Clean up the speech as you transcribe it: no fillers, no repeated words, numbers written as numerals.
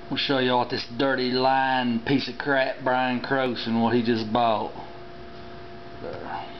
We'll show y'all what this dirty, lying piece of crap Bryan Crowson, what he just bought. There.